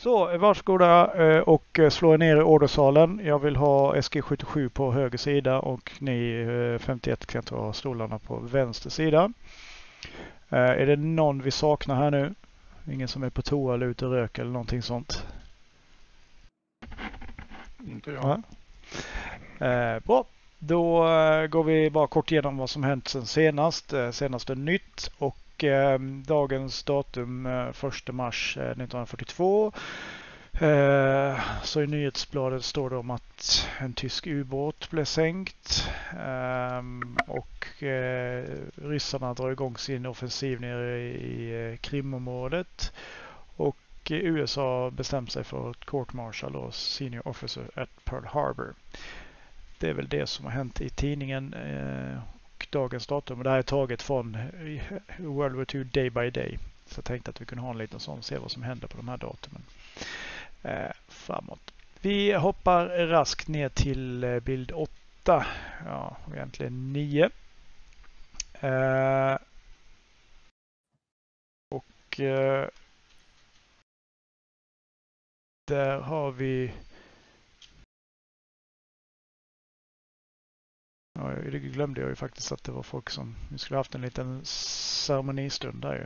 Så, varsågoda och slå er ner i ordersalen. Jag vill ha SG77 på höger sida och ni 51 kan ta stolarna på vänster sida. Är det någon vi saknar här nu? Ingen som är på toa eller ute och röker eller någonting sånt? Inte jag. Bra. Då går vi bara kort igenom vad som hänt sen senast. Senaste nytt och dagens datum 1 mars 1942. Så i nyhetsbladet står det om att en tysk ubåt blev sänkt och ryssarna drar igång sin offensiv nere i Krimområdet och USA bestämt sig för ett court martial och senior officer at Pearl Harbor. Det är väl det som har hänt i tidningen och dagens datum. Och det här är taget från World War II Day by Day. Så jag tänkte att vi kunde ha en liten sån och se vad som händer på de här datumen framåt. Vi hoppar raskt ner till bild 8. Ja, egentligen 9. Och där har vi... Ja, det glömde jag ju faktiskt att det var folk som... Vi skulle haft en liten ceremonistund där ju.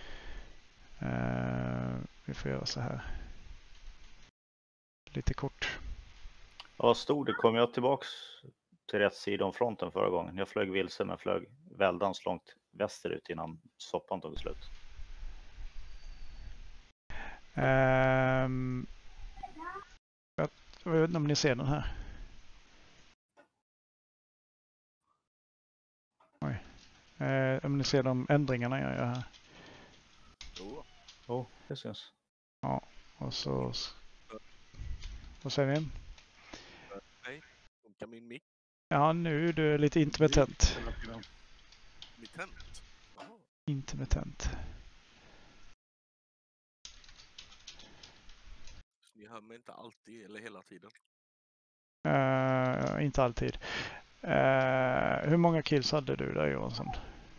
Vi får göra så här. Lite kort. Ja, stod det. Kom jag tillbaks till rätt sida om fronten förra gången. Jag flög vilse men flög väldans långt västerut innan soppan tog slut. Jag vet inte om ni ser den här. Oj. Om ni ser de ändringarna jag gör här. Jo, det syns. Ja, och så... Vad säger ni? Nej, funkar min mick? Ja, nu är du lite intermittent. Mittent? Intermittent. Ni hör mig inte alltid eller hela tiden? Inte alltid. Hur många kills hade du där, Johansson?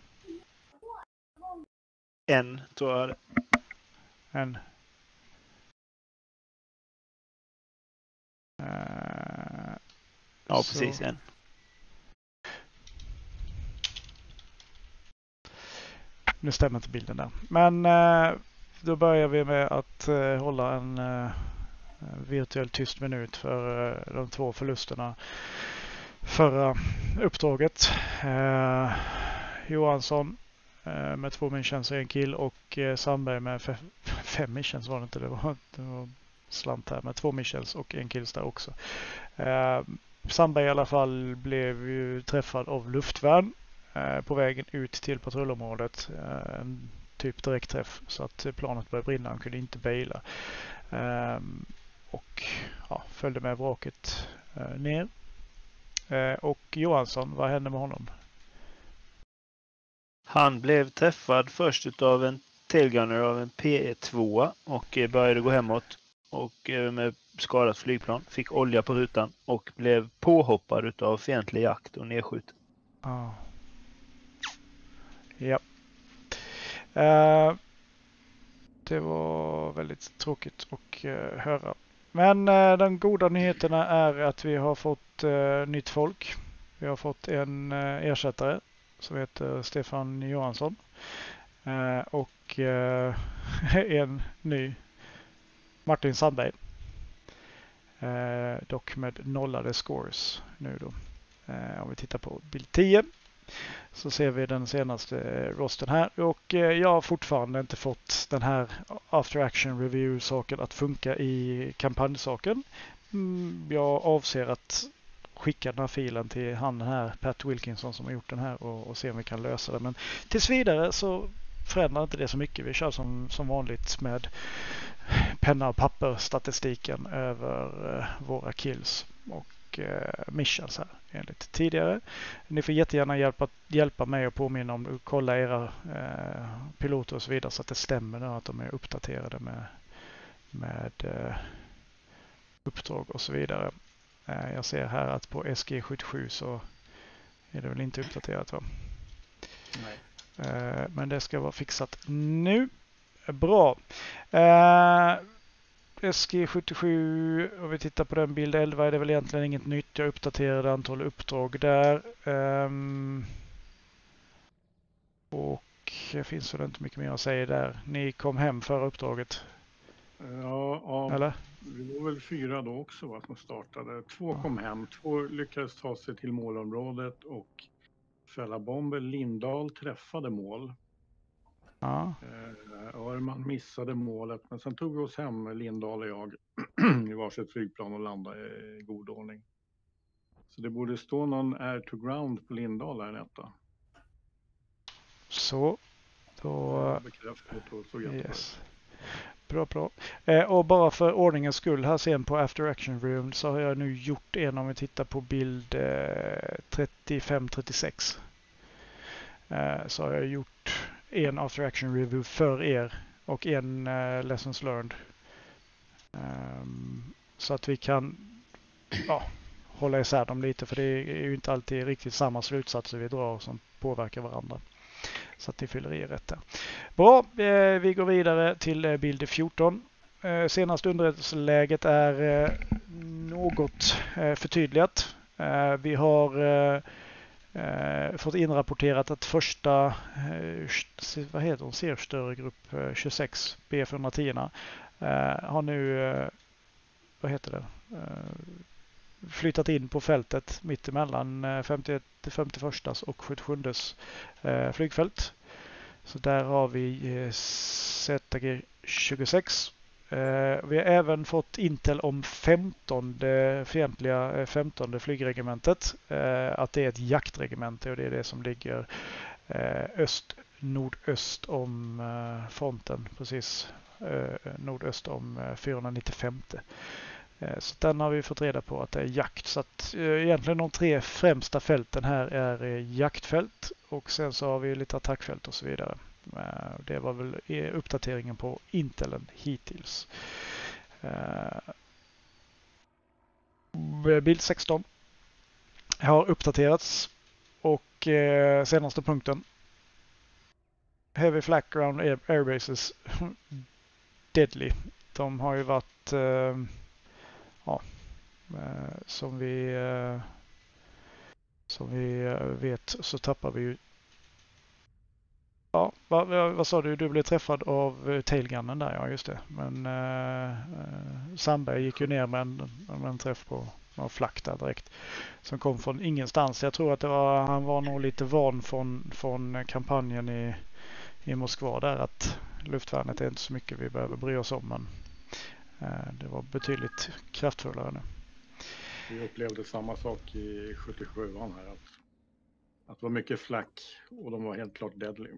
En, tror jag. En. Ja, precis. En. Nu stämmer inte bilden där. Men då börjar vi med att hålla en virtuell tyst minut för de 2 förlusterna förra uppdraget. Johansson med 2 missions och 1 kill och Sandberg med 5 missions var det inte. Det var slant här med 2 missions och 1 kills där också. Sandberg i alla fall blev ju träffad av luftvärn på vägen ut till patrullområdet. En typ direktträff så att planet började brinna. Han kunde inte baila. Och ja, följde med vraket ner. Och Johansson, vad hände med honom? Han blev träffad först av en tailgunner av en P2 och började gå hemåt och med skadat flygplan. Fick olja på rutan och blev påhoppad av fientlig jakt och nedskjuten. Ja. Det var väldigt tråkigt att höra. Men de goda nyheterna är att vi har fått nytt folk. Vi har fått en ersättare som heter Stefan Johansson. Och en ny Martin Sandberg. Dock med nollade scores nu då. Om vi tittar på bild 10 så ser vi den senaste rosten här. Och jag har fortfarande inte fått den här after action review-saken att funka i kampanjsaken. Jag avser att skicka den här filen till han här, Pat Wilkinson, som har gjort den här och se om vi kan lösa det. Men tills vidare så förändrar inte det så mycket. Vi kör som vanligt med penna och papper statistiken över våra kills och missions här enligt tidigare. Ni får jättegärna hjälpa mig och påminna om att kolla era piloter och så vidare så att det stämmer nu, att de är uppdaterade med uppdrag och så vidare. Jag ser här att på SG77 så är det väl inte uppdaterat, va? Nej. Men det ska vara fixat nu. Bra. SG77, om vi tittar på den bild 11 är det väl egentligen inget nytt. Jag uppdaterade antal uppdrag där. Och det finns väl inte mycket mer att säga där. Ni kom hem förra uppdraget, Ja, eller? vi var väl 4 då också, va, som startade. 2 kom hem, 2 lyckades ta sig till målområdet och fälla bomber. Lindahl träffade mål. Ja. Örman missade målet, men sen tog vi oss hem, Lindahl och jag, i varsitt flygplan och landade i god ordning. Så det borde stå någon air to ground på Lindahl här i etta. Så, då... Bekräftat och såg jättebra ut. Yes. Bra. Och bara för ordningens skull här sen på After Action Room så har jag nu gjort en, om vi tittar på bild 35-36. Så har jag gjort en After Action Review för er och en Lessons Learned. Så att vi kan hålla isär dem lite, för det är ju inte alltid riktigt samma slutsatser vi drar som påverkar varandra. Så att det fyller i rätt där. Bra, vi går vidare till bild 14. Senaste underrättelseläget är något förtydligat. Vi har fått inrapporterat att första större grupp 26 B410 har nu flyttat in på fältet mittemellan 51 51 och 77 flygfält. Så där har vi ZG 26. Vi har även fått intel om 15:e flygregementet. Att det är ett jaktregemente, och det är det som ligger nordöst om fronten, precis nordöst om 495. Så den har vi fått reda på att det är jakt. Så att egentligen de 3 främsta fälten här är jaktfält, och sen så har vi lite attackfält och så vidare. Det var väl uppdateringen på Intelen hittills. Bild 16 har uppdaterats, och senaste punkten: Heavy flak ground airbases deadly. De har ju varit som vi vet så tappar vi ju. Ja, vad sa du? Du blev träffad av tailgunnen där, ja just det. Men Sandberg gick ju ner med en träff på någon flack där direkt. Som kom från ingenstans. Jag tror att han var nog lite van från kampanjen i Moskva där, att luftvärnet är inte så mycket vi behöver bry oss om. Men det var betydligt kraftfullare nu. Vi upplevde samma sak i 77an här. Att det var mycket flack och de var helt klart deadly.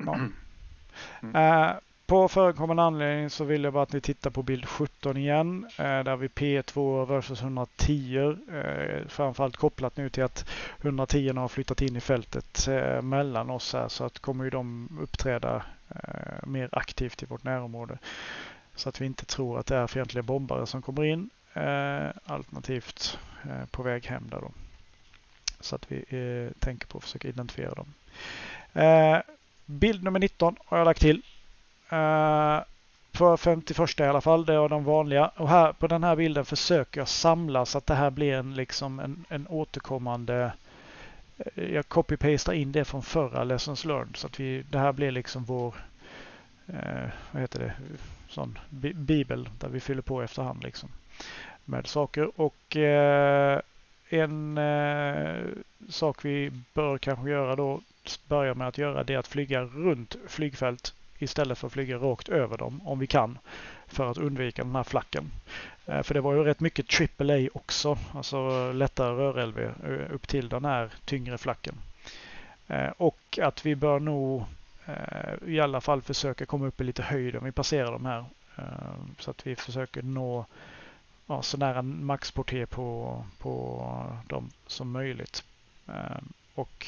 Ja. På förekommande anledning så vill jag bara att ni tittar på bild 17 igen. Där vi P2 versus 110. Framförallt kopplat nu till att 110 har flyttat in i fältet mellan oss här. Så att kommer ju de uppträda mer aktivt i vårt närområde. Så att vi inte tror att det är fientliga bombare som kommer in. Alternativt på väg hem där då. Så att vi tänker på att försöka identifiera dem. Bild nummer 19 har jag lagt till. För 51 i alla fall, det är de vanliga. Och här på den här bilden försöker jag samla så att det här blir en återkommande. Jag copy-pastar in det från förra Lessons Learned, så att det här blir liksom vår sån bibel där vi fyller på efterhand liksom med saker. Och en sak vi bör kanske göra då, börja med att göra, det är att flyga runt flygfält istället för att flyga rakt över dem om vi kan, för att undvika den här flacken. För det var ju rätt mycket AAA också, alltså lättare rör-LV upp till den här tyngre flacken. Och att vi bör nog i alla fall försöka komma upp i lite höjd om vi passerar de här. Så att vi försöker nå så nära maxporté på dem som möjligt. Och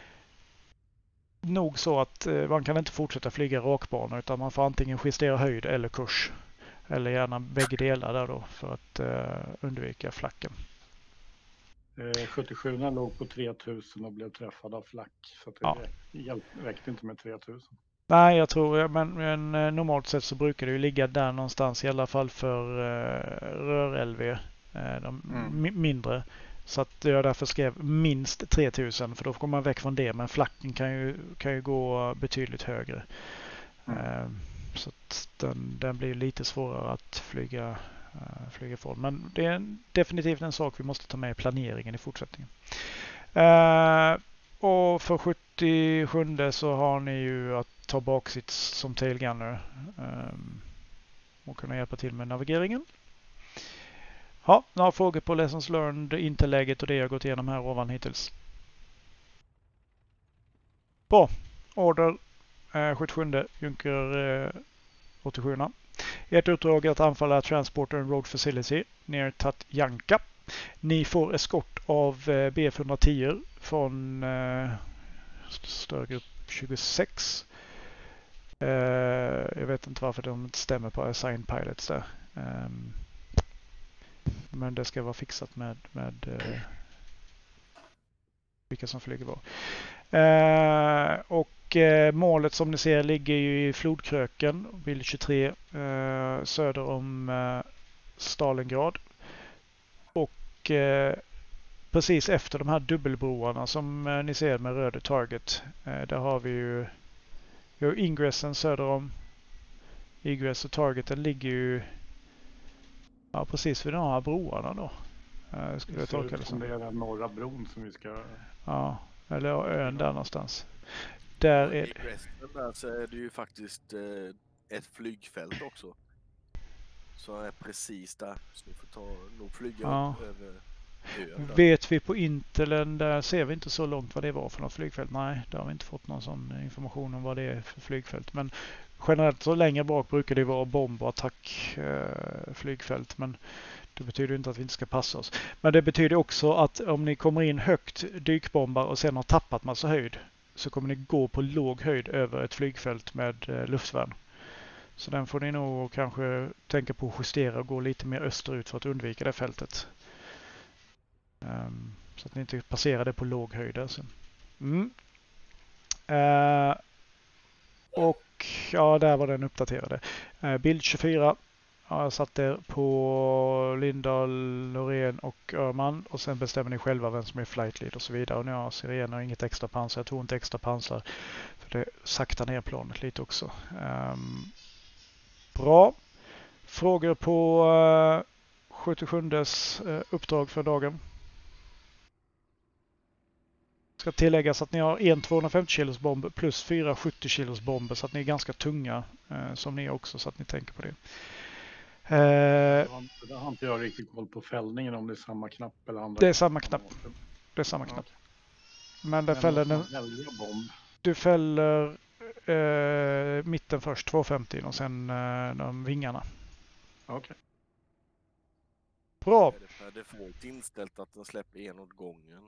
nog så att man kan inte fortsätta flyga rakbanor, utan man får antingen justera höjd eller kurs. Eller gärna bägge delar där då, för att undvika flacken. 77 låg på 3000 och blev träffad av flack. Så att det räckte inte med 3000. Nej, jag tror, men normalt sett så brukar det ju ligga där någonstans i alla fall för rör-LV, mindre. Så att jag därför skrev minst 3000 för då kommer man väck från det, men flacken kan ju gå betydligt högre. Så att den blir lite svårare att flyga ifrån. Men det är definitivt en sak vi måste ta med i planeringen i fortsättningen. Och för 77 så har ni ju att ta baksits som tailgunner och kunna hjälpa till med navigeringen. Ja, några frågor på Lessons Learned, intelläget och det jag gått igenom här ovan hittills. Bra. Order 77 Junker 87. Ert uppdrag är att anfalla Transporter and Road Facility ner Tatjanka. Ni får eskort av BF-110 från stödgrupp 26. Jag vet inte varför de inte stämmer på assigned pilots där. Men det ska vara fixat med vilka som flyger var. Och målet som ni ser ligger ju i flodkröken, bild 23, söder om Stalingrad. Och precis efter de här dubbelbroarna som ni ser med röd target, där har vi ju ingressen söder om. Egress och targeten ligger ju precis vid de här broarna då. Skulle jag tolka det som. Det är den norra bron som vi ska... Ja, eller ön där någonstans. Där är I resten där så är det ju faktiskt ett flygfält också. Så är precis där. Så ni får nog flyga över ön där. Vet vi på Intelen, där ser vi inte så långt vad det var för något flygfält. Nej, där har vi inte fått någon sån information om vad det är för flygfält. Men generellt så längre bak brukar det vara bomb- och attackflygfält. Men det betyder inte att vi inte ska passa oss. Men det betyder också att om ni kommer in högt, dykbombar och sen har tappat massa höjd, så kommer ni gå på låg höjd över ett flygfält med luftvärn. Så den får ni nog kanske tänka på att justera och gå lite mer österut för att undvika det fältet. Så att ni inte passerar det på låg höjd. Alltså. Och ja, där var den uppdaterade. Bild 24. Ja, jag satt det på Lindahl, Loreen och Örman. Och sen bestämmer ni själva vem som är flight lead och så vidare. Och nu har Sirena och inget extra pansar. Jag tog inte extra pansar. För det saktar ner planet lite också. Bra. Frågor på 77:s uppdrag för dagen. Ska tilläggas att ni har en 250 kilos bomb plus 4 70 kilos bomber. Så att ni är ganska tunga som ni är också. Så att ni tänker på det. Där har inte jag riktigt koll på fällningen om det är samma knapp eller andra. Det är samma knapp. Det är samma knapp. Men den fäller den. Du fäller mitten först, 250 och sen de vingarna. Okej. Bra. Är det får inställt att den släpper en åt gången?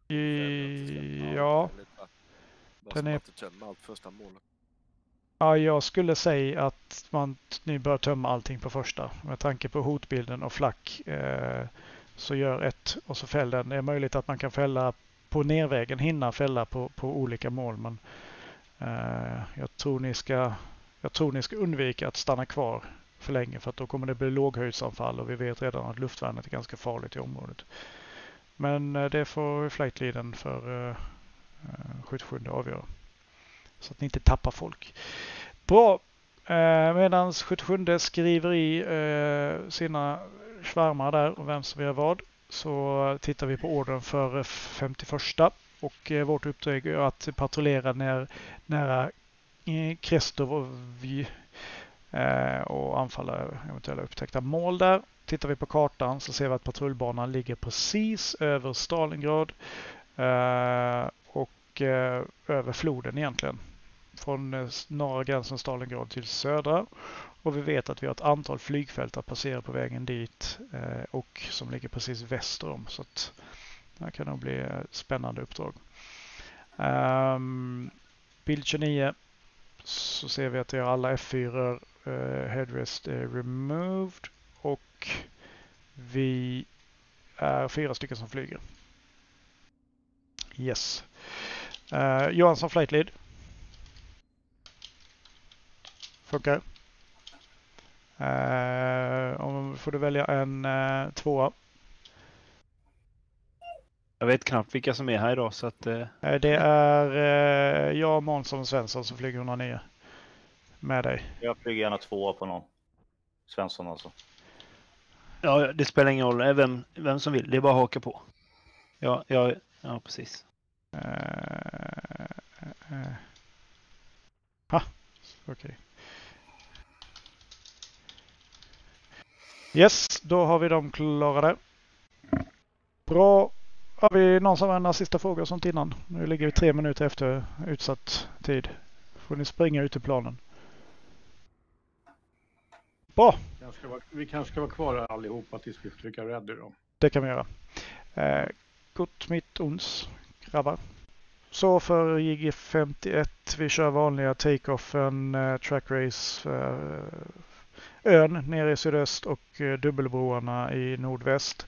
Ja. Den är tömma allt första målet. Ja, jag skulle säga att ni bör tömma allting på första. Med tanke på hotbilden och flack så gör ett och så fäll den. Det är möjligt att man kan fälla på nervägen, hinna fälla på olika mål. Men jag tror ni ska undvika att stanna kvar för länge. För att då kommer det bli låghöjdsanfall och vi vet redan att luftvärnet är ganska farligt i området. Men det får flightleaden för 77 avgöra. Så att ni inte tappar folk. Bra. Medan 77 skriver i sina svärmar där och vem som gör vad, så tittar vi på ordern för 51. Och vårt uppdrag är att patrullera nära Krestov och anfalla eventuella upptäckta mål där. Tittar vi på kartan så ser vi att patrullbanan ligger precis över Stalingrad och över floden egentligen. Från norra gränsen Stalingrad till södra. Och vi vet att vi har ett antal flygfält att passera på vägen dit och som ligger precis väster om. Så att det här kan nog bli ett spännande uppdrag. Bild 29 så ser vi att det är alla F4 headrest removed och vi är 4 stycken som flyger. Yes. Johansson flight lead. Funkar. Om får du välja en tvåa. Jag vet knappt vilka som är här idag så att... Det är jag, Månsson och Svensson som flyger 109 med dig. Jag flyger gärna tvåa på någon. Svensson alltså. Ja, det spelar ingen roll. Vem som vill. Det är bara att haka på. Ja, precis. Okej. Yes, då har vi dem klarade. Bra. Har vi någon som har några sista frågor och sånt innan? Nu ligger vi 3 minuter efter utsatt tid. Får ni springa ut i planen. Bra. Vi kanske ska vara kvar allihopa tills vi trycker ready då. Det kan vi göra. Gott mitt ons, grabbar. Så för JG51, vi kör vanliga take-offen, track race, ön nere i sydöst och dubbelbroarna i nordväst.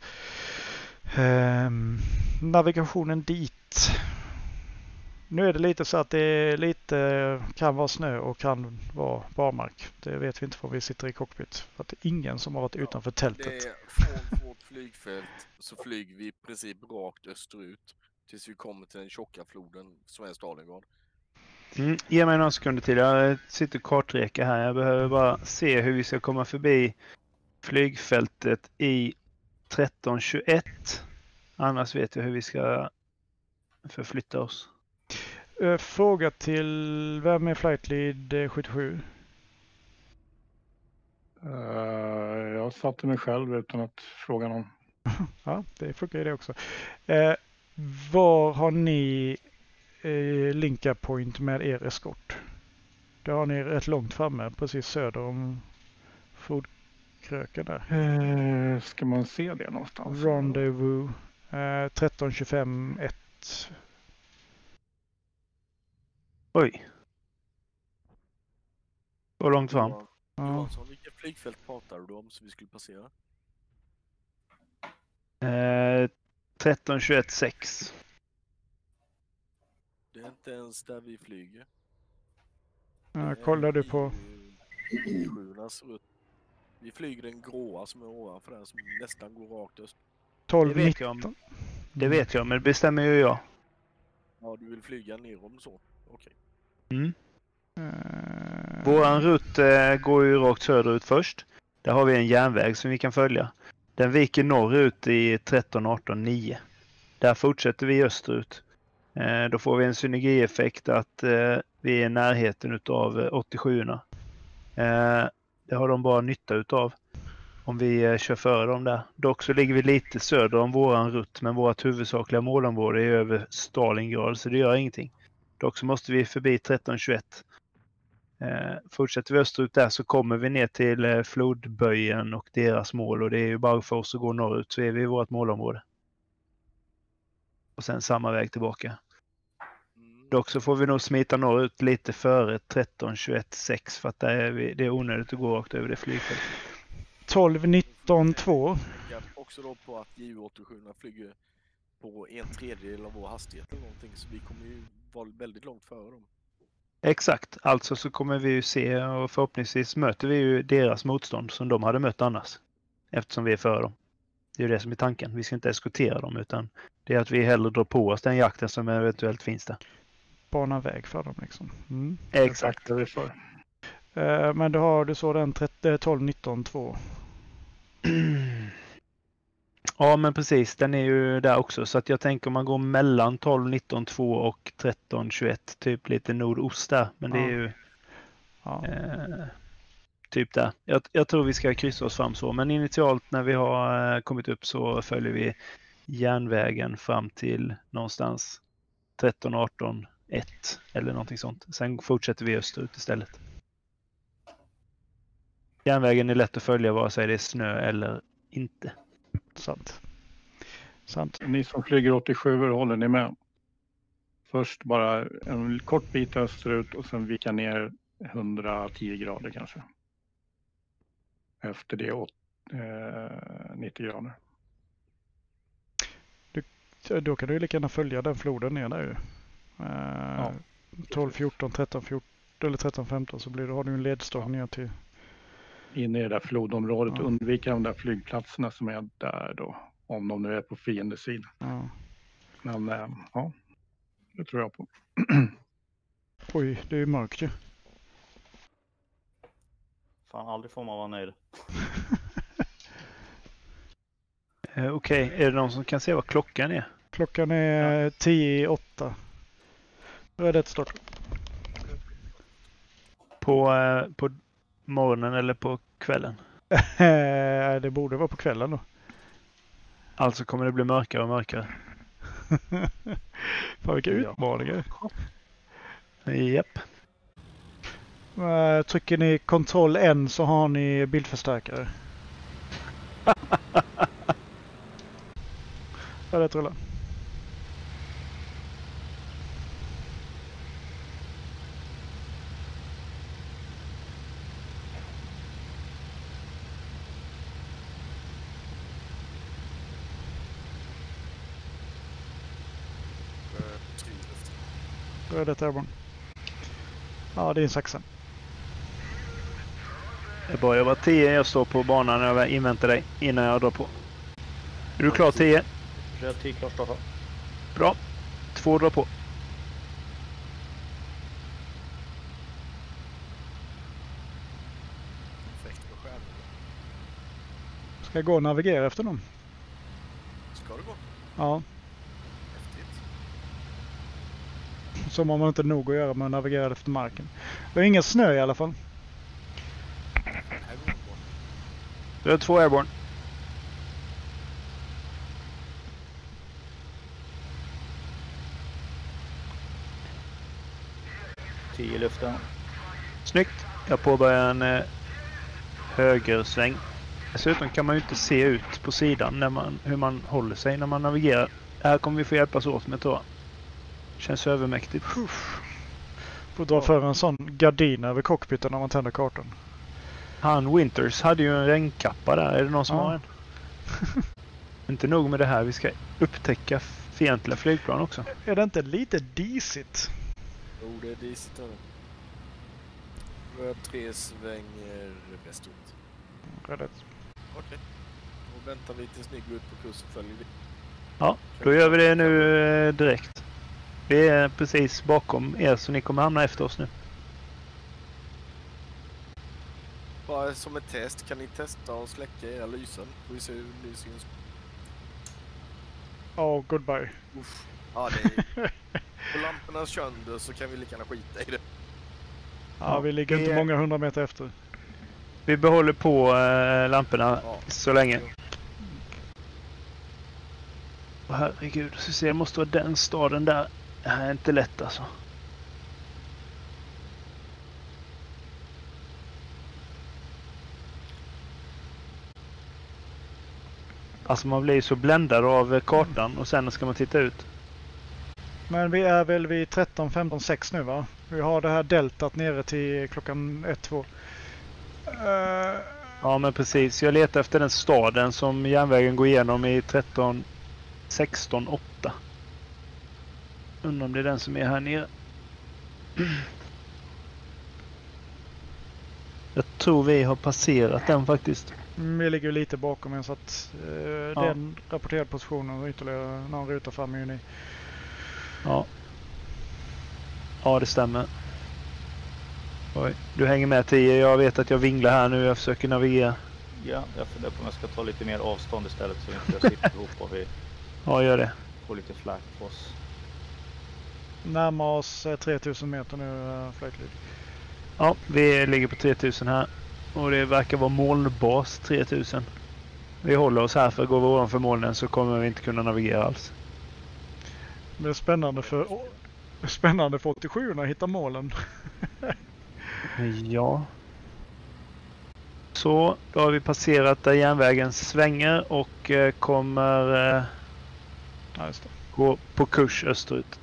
Navigationen dit. Nu är det lite så att det lite kan vara snö och kan vara barmark. Det vet vi inte för vi sitter i cockpit. För att det är ingen som har varit utanför tältet. Det är från vårt flygfält så flyger vi i princip rakt österut tills vi kommer till den tjocka floden som är Stalingrad. Ge mig några sekunder till. Jag sitter kartreka här. Jag behöver bara se hur vi ska komma förbi flygfältet i 1321. Annars vet jag hur vi ska förflytta oss. Fråga till vem är flight lead 77? Jag satte mig själv utan att fråga någon. Ja, det funkar ju det också. Var har ni linka point med er eskort? Det har ni rätt långt framme, precis söder om flodkröken där. Ska man se det någonstans? Rendezvous 1325-1. Oj. Så långt fram. Ja. Johansson, vilket flygfält pratar du om som vi skulle passera? 1321-6. Det är inte ens där vi flyger. Kollar du på? Vi flyger den gråa som är ovanför den som nästan går rakt öst. 12-19. Det vet jag, men det bestämmer ju jag. Ja, du vill flyga ner om så. Okej. Våran rutt går ju rakt söderut först. Där har vi en järnväg som vi kan följa. Den viker norrut i 13-18-9. Där fortsätter vi österut. Då får vi en synergieffekt att vi är i närheten utav 87-orna. Det har de bara nytta utav om vi kör före dem där. Dock så ligger vi lite söder om våran rutt, men vårt huvudsakliga målområde är över Stalingrad, så det gör ingenting. Dock så måste vi förbi 1321. Fortsätter vi österut där så kommer vi ner till flodböjen och deras mål, och det är ju bara för oss att gå norrut så är vi i vårt målområde. Och sen samma väg tillbaka. Dock så får vi nog smita norrut lite före 1321-6 för att det är onödigt att gå rakt över det flygfältet. 12-19-2. Också då på att Ju-87 flyger på 1/3 av vår hastighet eller någonting, så vi kommer ju vara väldigt långt före dem. Exakt, alltså så kommer vi ju se och förhoppningsvis möter vi ju deras motstånd som de hade mött annars. Eftersom vi är före dem. Det är ju det som är tanken. Vi ska inte eskortera dem utan det är att vi hellre drar på oss den jakten som eventuellt finns där. Bana väg för dem liksom. Exakt. Men då har du så den 12-19-2. Ja men precis, den är ju där också. Så att jag tänker om man går mellan 12-19-2 och 13-21, typ lite nordost där. Men det är ju typ där. Jag tror vi ska kryssa oss fram så. Men initialt när vi har kommit upp så följer vi järnvägen fram till någonstans 13-18-1 eller någonting sånt. Sen fortsätter vi österut istället. Järnvägen är lätt att följa vare sig det är snö eller inte. Sant. Ni som flyger 87 håller ni med? Först bara en kort bit österut och sen vika ner 110 grader kanske. Efter det 90 grader. Då kan du lika gärna följa den floden ner där ju. 12-14, eller 13-15 så har du en ledstad ner till... In i det där flodområdet, undvika de där flygplatserna som är där då. Om de nu är på fiendesidan. Ja. Men ja, det tror jag på. Oj, det är ju mörkt ju. Fan, aldrig får man vara nöjd. Okej, är det någon som kan se vad klockan är? Klockan är 10:08. Rödet start. På morgonen eller på kvällen? Det borde vara på kvällen då. Alltså kommer det bli mörkare och mörkare. Fan, vilka utmaningar. Japp. Trycker ni Ctrl N så har ni bildförstärkare. Ja, det tror jag. Rödet Airborne. Ja, det är en saxen. Det är bra, jag var 10, jag står på banan och jag inväntar dig innan jag drar på. Är du klar 10? Röd 10 klar starta. Bra. 2 drar på. Ska jag gå och navigera efter dem? Ska det gå? Ja. Häftigt. Som om man inte nog att göra med att navigera efter marken. Det är ingen snö i alla fall. Här går det bra. Du har 2 airborne. Tio i luften. Snyggt. Jag påbörjar en högersväng. Dessutom kan man ju inte se ut på sidan hur man håller sig när man navigerar. Här kommer vi få hjälpas åt med tror jag. Känns övermäktigt. Får dra för en sån gardin över cockpiten när man tänder kartan. Han Winters hade ju en regnkappa där. Är det någon som har en? Inte nog med det här. Vi ska upptäcka fientliga flygplan också. Är det inte lite disigt? Jo, det är disigt. Röd 3 svänger västut. Rödet. Okej. Då väntar vi tills ni går ut på kurs och följer det. Ja, då gör vi det nu direkt. Vi är precis bakom er så ni kommer hamna efter oss nu. Bara som ett test, kan ni testa och släcka era lysen? Får vi se hur lysen syns. Oh, goodbye. Uff. Ja, det är... På lamporna sönder så kan vi lika gärna skita i det. Ja, vi ligger inte många 100 meter efter. Vi behåller på lamporna så länge. Åh, herregud, så ser det måste vara den staden där. Det här är inte lätt alltså. Alltså man blir så bländad av kartan och sen ska man titta ut. Men vi är väl vid 13:15:6 nu va? Vi har det här deltat nere till klockan 1-2. Ja men precis, jag letar efter den staden som järnvägen går igenom i 13:16:8. Undrar om det är den som är här nere. Jag tror vi har passerat den faktiskt. Vi ligger ju lite bakom en så att den rapporterade positionen och ytterligare någon ruta fram är ju ni. Ja. Ja, det stämmer. Oj, du hänger med 10. Jag vet att jag vinglar här nu. Jag försöker navigera. Ja, jag funderar på om jag ska ta lite mer avstånd istället så vi inte sitter ihop och vi gör det. får lite flack på oss. Närmar oss 3000 meter nu, flightled. Ja, vi ligger på 3000 här. Och det verkar vara molnbas 3000. Vi håller oss här för går vi ovanför molnen så kommer vi inte kunna navigera alls. Det är spännande för 87 att hitta målen. Ja. Så, då har vi passerat där järnvägen svänger och kommer gå på kurs österut.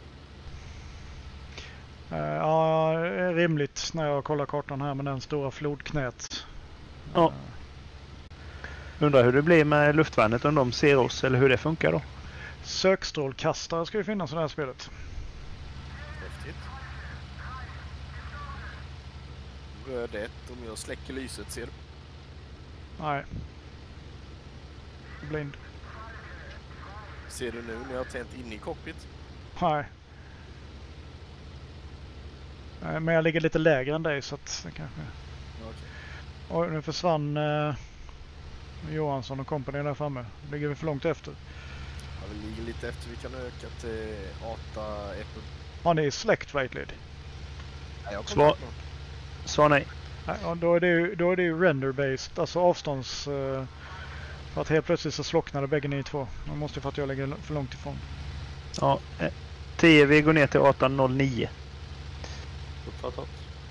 Ja, rimligt när jag kollar kartan här med den stora flodknät. Ja. Undrar hur det blir med luftvärnet om de ser oss eller hur det funkar då. Sökstrålkastare ska ju finnas i det här spelet. Häftigt. röd 1. Om jag släcker lyset, ser du? Nej. Blind. Ser du nu när jag har tänt in i cockpit? Nej. Nej, men jag ligger lite lägre än dig så att det kanske... Okej. Oj, nu försvann Johansson och company där framme. Ligger vi för långt efter? Ja, vi ligger lite efter. Vi kan öka till 8 äpplen. Har ni släckt Weightlid? Nej, jag Svar. Svar nej. Nej, och då är det ju render-based, alltså avstånds... för att helt plötsligt så slocknade bägge ni två. Man måste ju för att jag ligger för långt ifrån. Ja, 10 vi går ner till 1809. Uppfattat.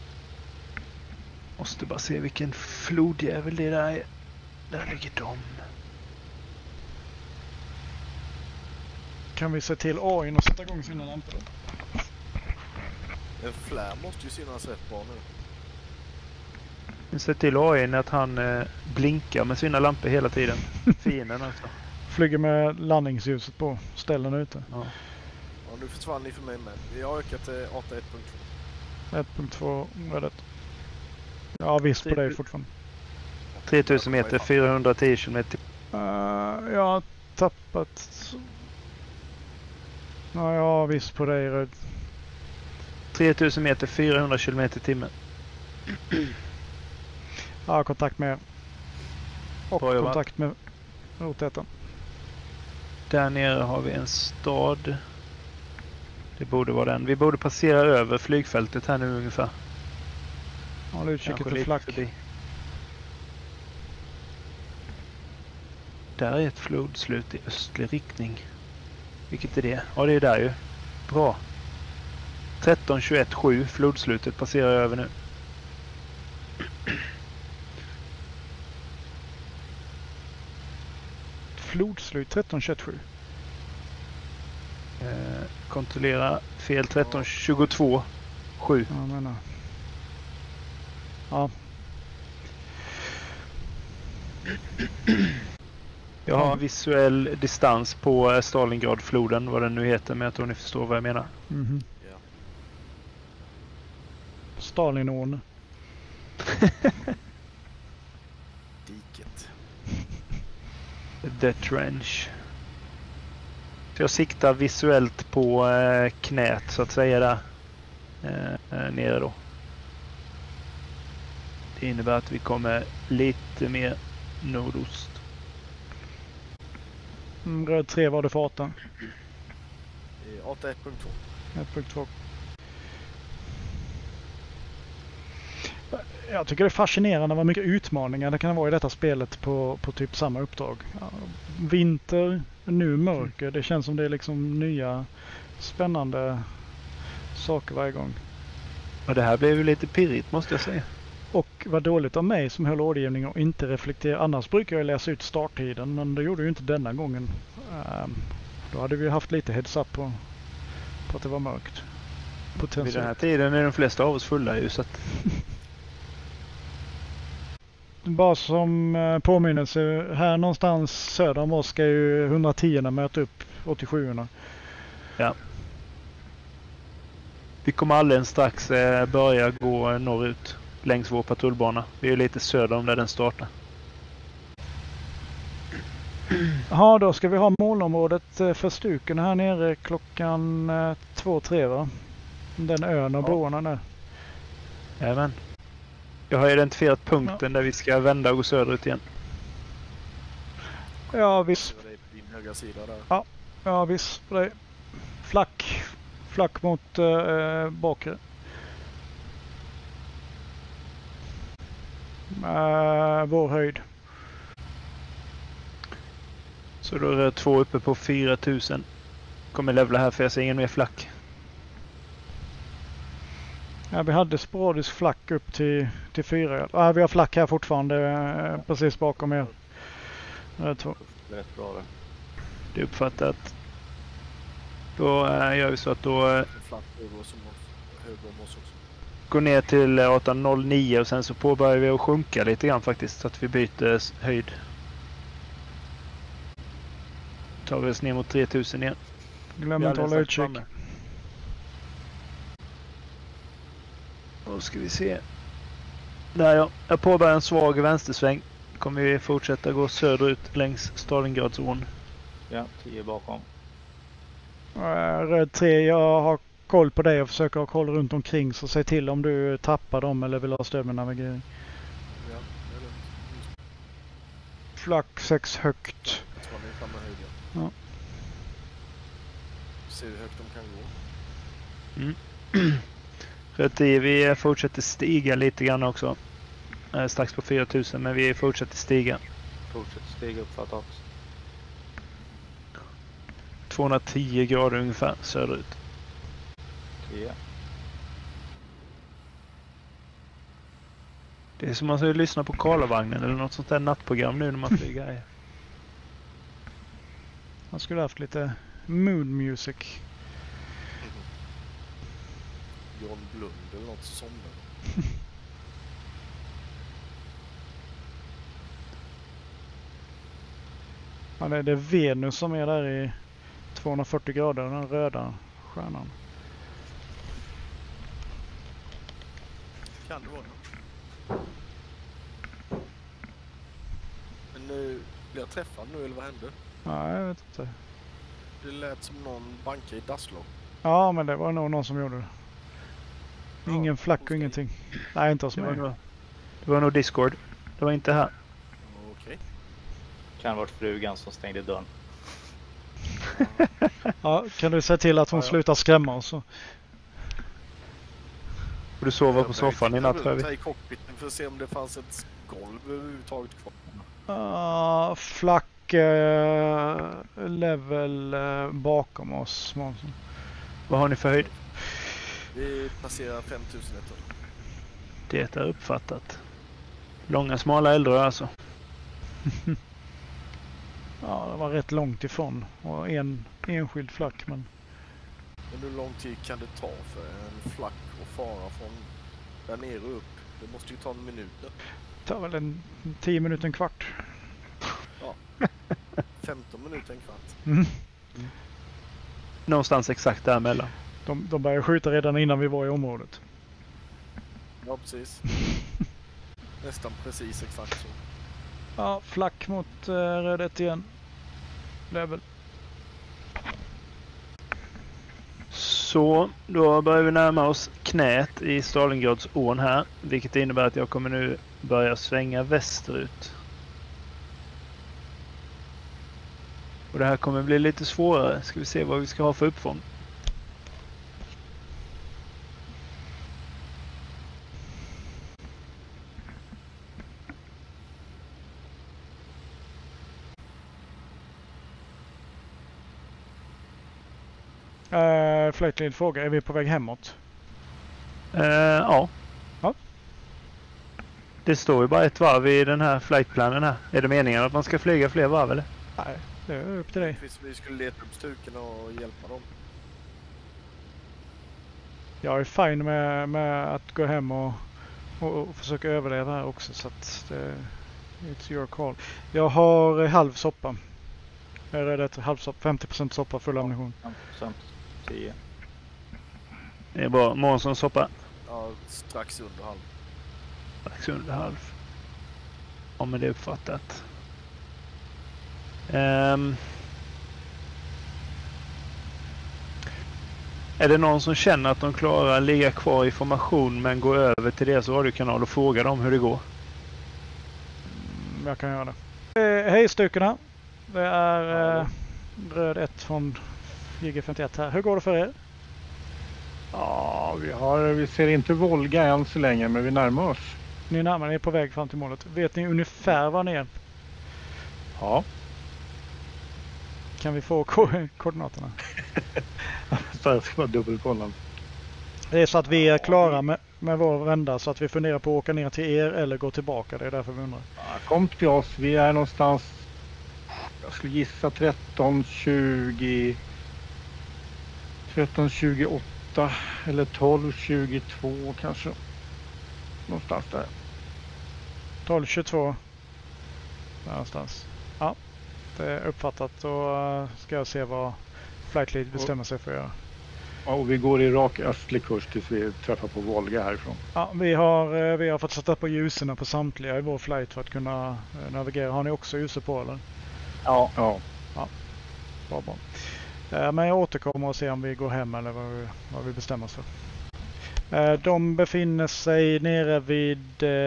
Måste bara se vilken flodjävel det där är. Där ligger de. Kan vi se till AI:n och sätta igång sina lampor då? En flär måste ju synas rätt bra nu. Vi ser till AI:n att han blinkar med sina lampor hela tiden. Fienden alltså. Flyger med landningsljuset på ställen ute. Ja. Ja, nu försvann ni för mig med. Vi har ökat till 8.1.2. 1.2 räddat. Ja, visst på dig fortfarande. 3000 meter, 410 kilometer. Jag har tappat... Ja, visst på dig Röd. 3000 meter, 400 kilometer i timmen. Ja, kontakt med er. Och Bra jobbat. kontakt med rotätan. Där nere har vi en stad. Det borde vara den. Vi borde passera över flygfältet här nu ungefär. Håll utkik Kanske efter lite flack. förbi. Där är ett flodslut i östlig riktning. Vilket är det? Ja, det är där ju. Bra. 13.21.7. Flodslutet passerar över nu. Flodslut 13.27. Kontrollera fel 13.22.7. Jag menar. Ja. Jag har visuell distans på Stalingradfloden, vad den nu heter, men jag tror ni förstår vad jag menar. Mhm. Ja. Stalinån. Diket. The Trench. Så jag siktar visuellt på knät så att säga där nere då. Det innebär att vi kommer lite mer nordost. Röd 3 var det för 8. 8.1.2. 1.2. Jag tycker det är fascinerande vad mycket utmaningar det kan vara i detta spelet på typ samma uppdrag. Ja, vinter, nu mörker. Det känns som det är liksom nya spännande saker varje gång. Och det här blev ju lite pirrigt måste jag säga. Och vad dåligt av mig som höll ordergivning och inte reflekterar. Annars brukar jag läsa ut starttiden, men det gjorde jag ju inte denna gången. Då hade vi haft lite heads up på att det var mörkt. Vid den här tiden är de flesta av oss fulla ju så att... Bara som påminnelse, här någonstans söder om oss ska ju 110 möta upp 87-orna. Ja. Vi kommer alldeles strax börja gå norrut längs vår patrullbana. Vi är lite söder om där den startar. Ja, då ska vi ha målområdet för stuken här nere klockan 2-3 va? Den ön och broarna där. Jajamän. Jag har identifierat punkten där vi ska vända och gå söderut igen. Ja, visst. Det var på din högra sida där. Ja, visst. På dig. Flack mot bakre. Vår höjd. Så då är det 2 uppe på 4000. Kommer levla här för jag ser ingen mer flack. Ja, vi hade sporadisk flack upp till 4. Ja, vi har flack här fortfarande precis bakom er. Rätt bra det. Det är uppfattat. Då gör vi så att då En flack över som höger om oss också. går ner till 1809 och sen så påbörjar vi att sjunka lite grann faktiskt så att vi byter höjd. Tar vi oss ner mot 3000 igen. Glöm inte att hålla utkik. Då ska vi se. Där ja. Jag påbörjar en svag vänstersväng. Kommer vi fortsätta gå söderut längs Stalingradån. Ja, 10 bakom. Röd 3, jag har koll på dig och försöker ha koll runt omkring, så säg till om du tappar dem eller vill ha stöd med navigering. Ja, det är lugnt. Flack 6 högt. Jag tror det är samma höjd. Ja. Se hur högt de kan gå. Röd 10, vi fortsätter stiga lite grann också. Strax på 4000, men vi fortsätter stiga. Fortsätt stiga uppfattat. 210 grader ungefär söderut. 10. Det är som man ska lyssna på Karlavagnen eller något sånt där nattprogram nu när man flyger här. Man skulle haft lite mood music. John Blund eller något sånt. Ja, det är Venus som är där i 240 grader, den röda stjärnan. Kan det vara. Men nu blir jag träffad nu eller vad hände? Ja, jag vet inte. Det lät som någon bankar i dasslock. Ja, men det var nog någon som gjorde det. Ingen flack och ingenting. Nej, inte hos mig. Det var nog Discord. Det var inte här. Okej. Kan ha varit frugan som stängde dörren. Ja, kan du säga till att hon slutar skrämma oss? Och du sover på soffan i natt, tror vi. Jag i cockpiten för att se om det fanns ett golv överhuvudtaget kvar. Flack level bakom oss. Vad har ni för höjd? Vi passerar 5000 meter. Det är uppfattat. Långa smala eldrör alltså. Ja, det var rätt långt ifrån. Och en enskild flack, men... Men hur lång tid kan det ta för en flack och fara från där nere upp? Det måste ju ta en minut. Det tar väl en 10 minuter, en kvart. Ja. 15 minuter, en kvart. Mm. Någonstans exakt däremellan. De började skjuta redan innan vi var i området. Ja, precis. Nästan precis exakt så. Ja, flack mot rödet igen. Level. Så, då börjar vi närma oss knät i Stalingradån här. Vilket innebär att jag kommer nu börja svänga västerut. Och det här kommer bli lite svårare. Ska vi se vad vi ska ha för uppfång. Flightlead fråga, är vi på väg hemåt? Ja. Ja. Det står ju bara ett varv i den här flightplanen här. Är det meningen att man ska flyga fler varv eller? Nej, det är upp till dig. Vi skulle leta upp stuken och hjälpa dem. Jag är fine med att gå hem och försöka överleva här också, så att it's your call. Jag har halv soppa. Jag är rädd att halv soppa, 50% soppa, full ammunition. 50%, 10. Det är bra. Månsson soppa. Ja, strax under halv. Strax under halv. Ja, men det är uppfattat. Är det någon som känner att de klarar att ligga kvar i formation men gå över till deras radiokanal och fråga dem hur det går? Jag kan göra det. Hej stukarna. Det är röd 1 från JG51 här. Hur går det för er? Ja, vi ser inte Volga än så länge, men vi närmar oss. Ni är på väg fram till målet. Vet ni ungefär var ni är? Ja. Kan vi få koordinaterna? Så jag ska bara dubbelkolla. Det är så att vi är klara med vår vända, så att vi funderar på att åka ner till er eller gå tillbaka. Det är därför vi undrar. Ja, kom till oss. Vi är någonstans, jag skulle gissa 13:20, 13:28 eller 12:22 kanske. Någonstans där. 12:22. Där någonstans. Ja, det är uppfattat. Då ska jag se vad Flightlead bestämmer sig för att göra. Ja, och vi går i rak östlig kurs tills vi träffar på Volga härifrån. Ja, vi har fått sätta på ljusen på samtliga i vår flight för att kunna navigera. Har ni också ljuset på eller? Ja. Bra. Men jag återkommer och ser om vi går hem eller vad vi bestämmer oss för. De befinner sig nere vid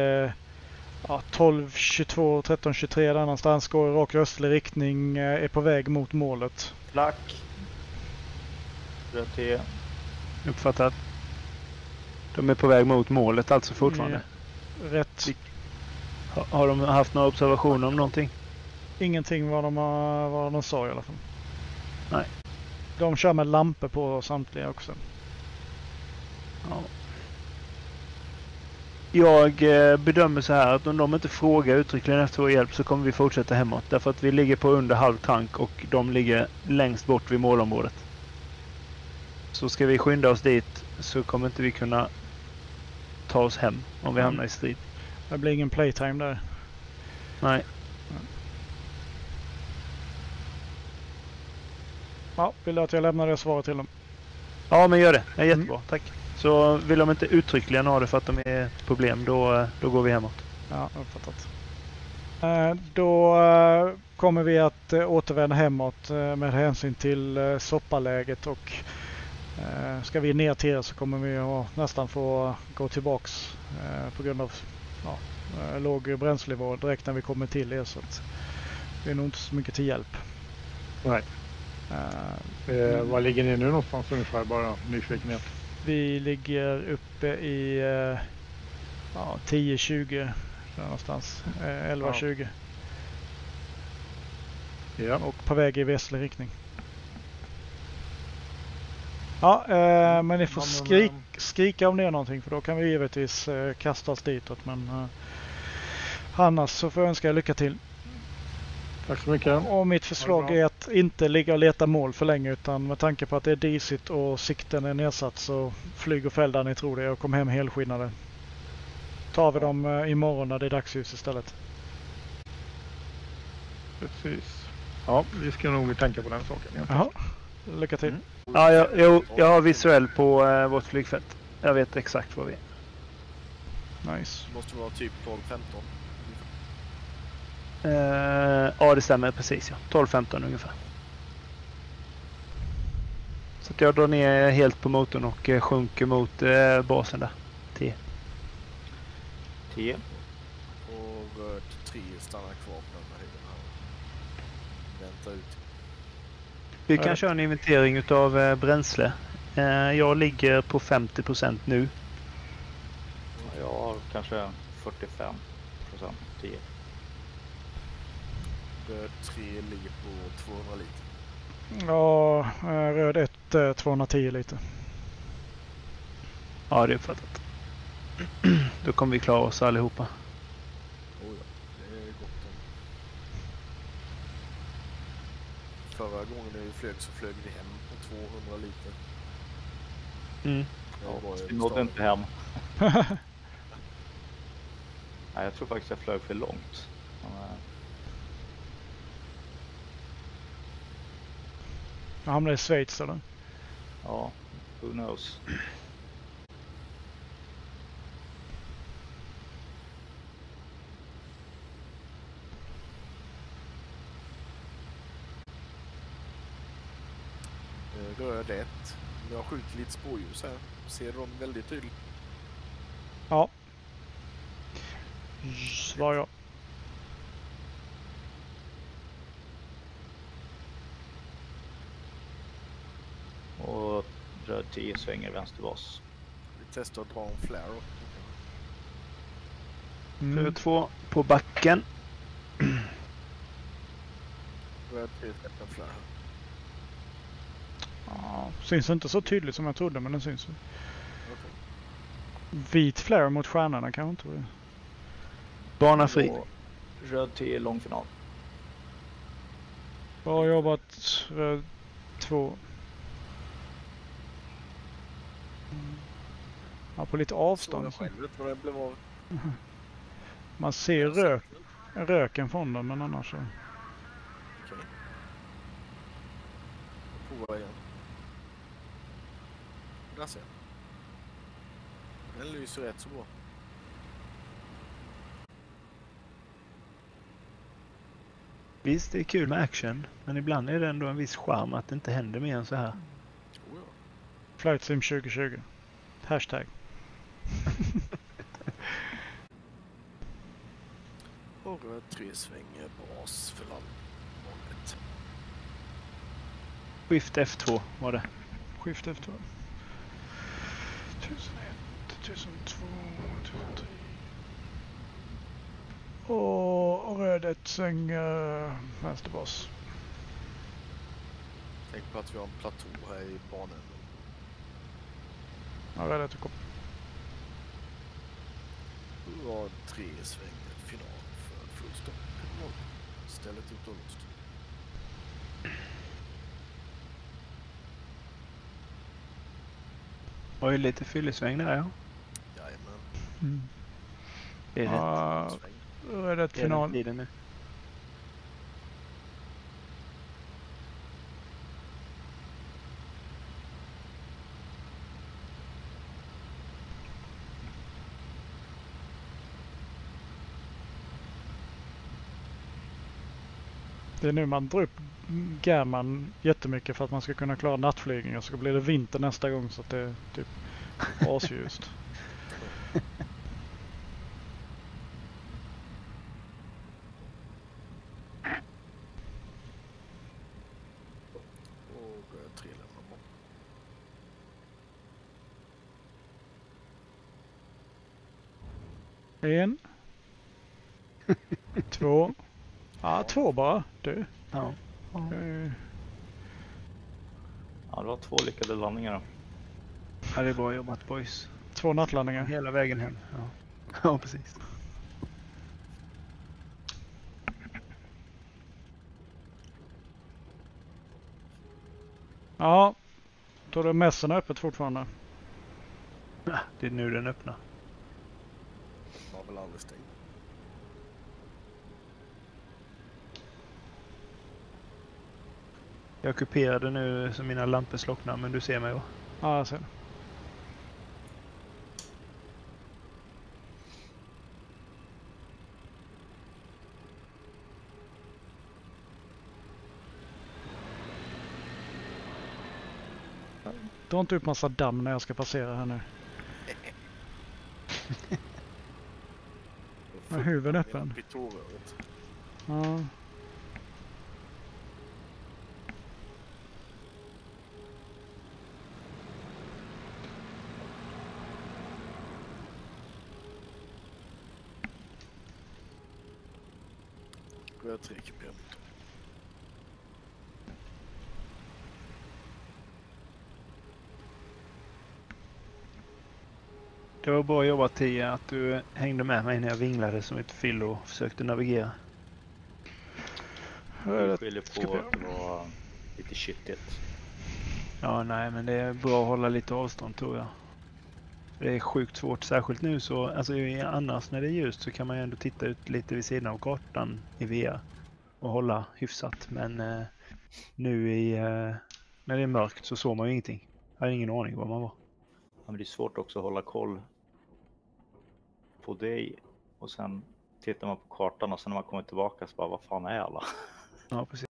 12:22, 13:23 där någonstans. Går i rak östlig riktning. Är på väg mot målet. Flack. Röd 10. Uppfattat. De är på väg mot målet alltså fortfarande. Rätt. Har de haft några observationer om någonting? Ingenting vad de sa i alla fall. Nej. De kör med lampor på samtliga också. Ja. Jag bedömer så här att om de inte frågar uttryckligen efter vår hjälp så kommer vi fortsätta hemåt. Därför att vi ligger på under halv tank och de ligger längst bort vid målområdet. Så ska vi skynda oss dit så kommer inte vi kunna ta oss hem om vi hamnar i strid. Det blir ingen playtime där. Nej. Ja, vill du att jag lämnar det svaret till dem? Ja, men gör det. Det är jättebra. Tack. Så vill de inte uttryckligen ha det för att de är ett problem, då går vi hemåt. Ja, uppfattat. Då kommer vi att återvända hemåt med hänsyn till soppaläget och ska vi ner till er så kommer vi att nästan få gå tillbaks på grund av låg bränslenivå direkt när vi kommer till er, så att det är nog inte så mycket till hjälp. Nej. Var ligger ni nu någonstans ungefär, bara nyfikenhet? Vi ligger uppe i 10-20 någonstans, 11-20. Ja. Och på väg i västlig riktning. Ja, men ni får skrika om det är någonting, för då kan vi givetvis kasta oss ditåt, men annars så får jag önska er lycka till. Tack så mycket. Och mitt förslag är att inte ligga och leta mål för länge, utan med tanke på att det är disigt och sikten är nedsatt, så flyg och fäll där ni tror det och kom hem helskinnade. Tar vi dem imorgon när det är dagsljus istället. Precis. Ja, vi ska nog tänka på den saken. Jaha, lycka till. Ja, jag har visuell på vårt flygfält. Jag vet exakt vad vi är. Nice. Det måste vara typ 12-15. Ja, det stämmer precis. Ja. 12-15 ungefär. Så att jag drar ner helt på motorn och sjunker mot basen där. 10. Och röd 3 stannar kvar på den här höjden här. Vänta ut. Vi kan köra en inventering utav bränsle. Jag ligger på 50% nu. Jag har kanske 45%. 10. Röd 3 ligger på 200 liter. Ja, röd 1 210 liter. Ja, det är uppfattat. Då kommer vi klara oss allihopa. Oh ja, det är gott. Förra gången vi flög så flög vi hem på 200 liter. Vi nådde inte hem. Nej, jag tror faktiskt jag flög för långt. Jag hamnade i Schweiz eller? Ja, who knows. Röd 1. Jag har skjutit lite spårljus här. Ser de väldigt tydligt? Ja. Svar ja. Och röd 10 svänger vänster bas. Vi testar att dra en flare. Röd 2 på backen. Röd 3 släpper en flare. Ja, syns inte så tydligt som jag trodde, men den syns. Okay. Vit flare mot stjärnorna kan inte vara. Bana fri. Och röd 10 långfinal. Bra jobbat, röd 2. Ja, på lite avstånd. Det blev av. Man ser röken från den, men annars så. Okej. Prova igen. Där ser jag. Den lyser rätt så bra. Visst, det är kul med action, men ibland är det ändå en viss charm att det inte händer mer än så här. Oh, ja. Flight Sim 2020. Hashtag. Och röd 3 svänger bas för landmålet. Skift F2 var det. Skift efter. 1001, 1002, 1003. Och röd 1 svänger vänsterbas. Tänk på att vi har en platå här i banan. Ja, röd 1 kom. Rad 3 svänger final för fullstopp. Stället ut och låst. Var ju lite fyllesväng där, ja. Jajamän. Det är rätt. Ja, röd 1 Det är den final. tiden nu. Det är nu man drar upp gamman jättemycket för att man ska kunna klara nattflygning och så blir det vinter nästa gång så att det är typ asljust. Och röd 3 lämnar bort. En. Två. Ja, två bara. Du. Ja. Ja, det var 2 lyckade landningar. Ja, det är bra jobbat, boys. 2 nattlandningar. Hela vägen hem. Ja, ja precis. Ja. Då är mässen öppet fortfarande. Ja, det är nu den öppnar. Var väl aldrig stängt. Jag ockuperade nu så mina lampor slocknar, men du ser mig va? Ja, jag ser det. Dra inte upp massa damm när jag ska passera här nu. Med huven öppen. Pitorröret. Ja. Röd 3 kuperar. Det var bra jobbat Tia att du hängde med mig när jag vinglade som ett fyllo och försökte navigera. Jag skyller på att det var lite kyttigt. Ja, nej, men det är bra att hålla lite avstånd tror jag. Det är sjukt svårt, särskilt nu så, alltså annars när det är ljust så kan man ju ändå titta ut lite vid sidan av kartan i VR och hålla hyfsat. Men nu när det är mörkt så såg man ju ingenting. Jag har ingen aning var man var. Ja, men det är svårt också att hålla koll på dig och sen tittar man på kartan och sen när man kommer tillbaka så bara, vad fan är alla? Ja, precis.